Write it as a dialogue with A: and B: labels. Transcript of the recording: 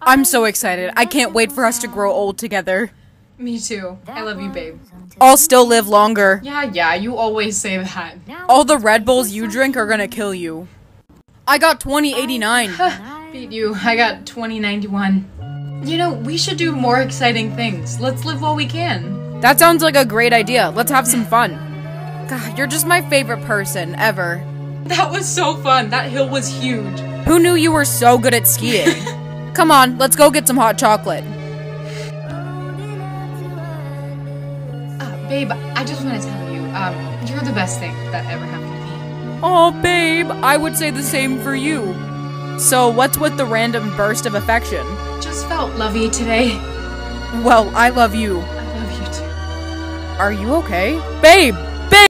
A: I'm so excited. I can't wait for us to grow old together.
B: Me too. I love you, babe.
A: I'll still live longer.
B: Yeah, you always say that.
A: All the Red Bulls you drink are gonna kill you. I got 2089.
B: Beat you. I got 2091. You know, we should do more exciting things. Let's live while we can.
A: That sounds like a great idea. Let's have some fun. God, you're just my favorite person ever.
B: That was so fun. That hill was huge.
A: Who knew you were so good at skiing? Come on, let's go get some hot chocolate.
B: Babe, I just want to tell you, you're the best thing that ever happened to me.
A: Oh, babe, I would say the same for you. So, what's with the random burst of affection?
B: Just felt lovey today.
A: Well, I love you.
B: I love you too.
A: Are you okay? Babe!